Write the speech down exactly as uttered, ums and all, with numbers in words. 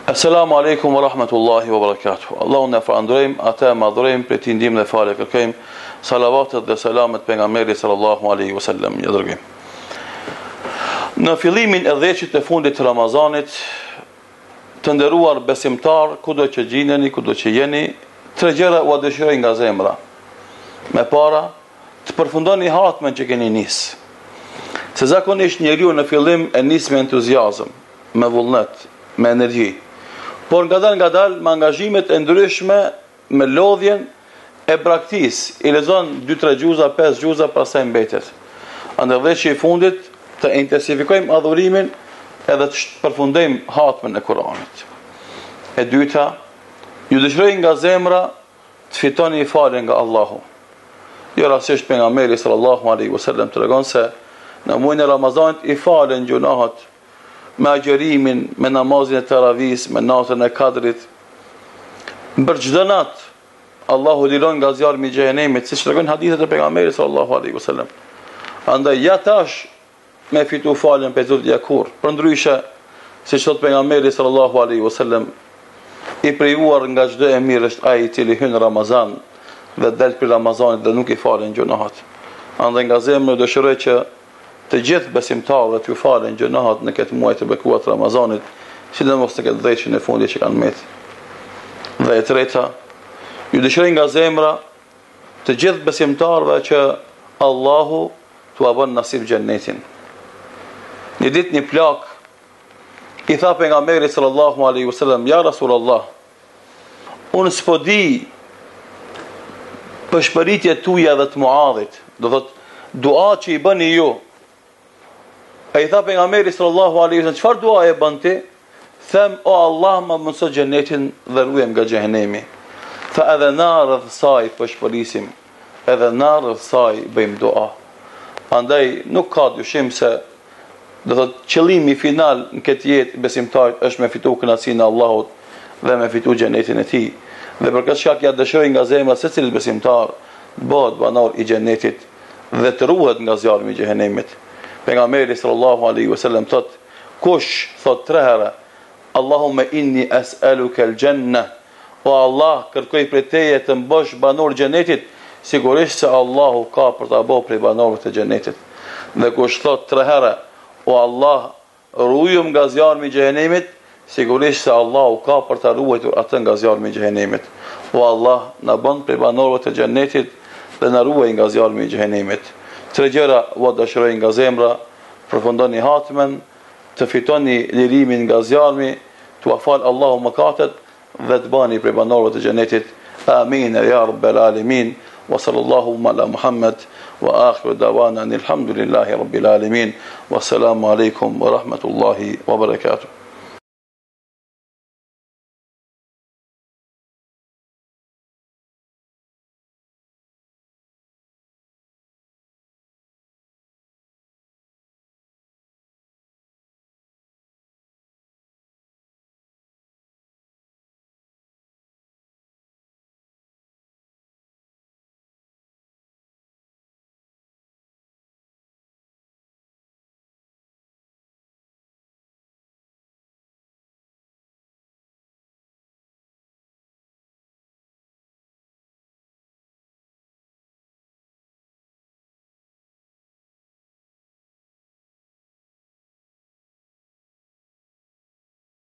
Assalamu alaikum wa rahmatullahi wa barakatuh. Allahun e falenderojmë, atë e madhrojmë, për ti ndihmën dhe falë kërkojmë. Salavatet dhe selamet pejgamberit sallallahu alaihi wasallam. Ja dërgojmë. Në fillimin e dhjeçit të fundit të Ramazanit, të nderuar besimtar, kudo që gjineni, kudo që jeni, tre gjëra u dëshiroj nga zemra. Me para, të përfundoni hatmen që keni nis. Se zakonisht njeriu në fillim e nis me entuziazëm, me vullnet, me energji. Por nga dal nga dal me angazhimet e ndryshme, me lodhjen e braktis, i lexon dy tre gjuza, pesë gjuza, pastaj mbetet. Andaj dhjeçi i fundit të intensifikojmë adhurimin edhe të përfundojmë hatmen e Kuranit. E dyta, ju dëshiroj nga zemra të fitoni faljen nga Allahu. Jo rastisht pejgamberi sallallahu alaihi wasallam tregon se në muajin e Ramazanit i falen gjunahet me agjerimin, me namazin e taravis, me natën e kadrit. Për çdo natë Allahu liron nga zjarmi i xhehenemit, siç tregojnë hadithet e pejgamberit sallallahu alaihi wasallam. Andaj ja tash me fitu faljen për Zotit Jakur. Përndryshe, siç thot pejgamberi sallallahu alaihi wasallam, i prejuar nga çdo e mirë është ai i cili hyn Ramazan dhe del për Ramazanit dhe nuk i falen gjunahet. Andaj nga zemra dëshiroj që të gjithë besimtarët ju falen gjunahet në këtë muaj të bekuar të Ramazanit, sidomos në këtë dhjeçin e fundit që kanë mbet. Dhe e treta, ju dëshiroj nga zemra të gjithë besimtarëve që Allahu t'u bën nasib xhennetin. Një ditë një plak i tha pejgamberit sallallahu alaihi wasallam, ja Rasulullah, unë s'po di pëshpëritjet tuaja dhe të Muadhit, do thot dua që i bëni ju. E i tha pejgamberi sallallahu alaihi wasallam, çfarë dua e bën ti? Them, o Allah, më mëso xhenetin dhe ruaj nga xhehenemi. Tha, edhe na rreth saj pëshpërisim, edhe na rreth saj bëjmë dua. Andaj nuk ka dyshim se do thot qëllimi final në këtë jetë besimtarit është me fitu kënaqësinë e Allahut dhe me fitu xhenetin e tij. Dhe për këtë shkak ja dëshiroj nga zemra secilit besimtar të bëhet banor i xhenetit dhe të ruhet nga zjarmi i xhehenemit. Pejgamberi sallallahu alaihi wasallam thot, kush thot tre herë, Allahumma inni as'aluka al-janna, o Allah, kërkoj prej teje të mbosh banor xhenetit, sigurisht se Allahu ka për ta bërë prej banorëve të xhenetit. Dhe kush thot tre herë, o Allah, ruajm nga zjarmi i xhehenemit, sigurisht se Allahu ka për ta ruajtur atë nga zjarmi i xhehenemit. O Allah, na bën prej banorëve të xhenetit dhe na ruaj nga zjarmi i xhehenemit. Tre gjëra u dëshiroj nga zemra, përfundoni hatmen, të fitoni lirimin nga zjarmi, t'u afal Allahu mëkatet dhe të bani prej banorëve të xhenetit. Amin ya rabbal alamin. Wa sallallahu ala Muhammad wa akhiru dawana alhamdulillahi rabbil alamin. Wassalamu alaikum wa rahmatullahi wa barakatuh.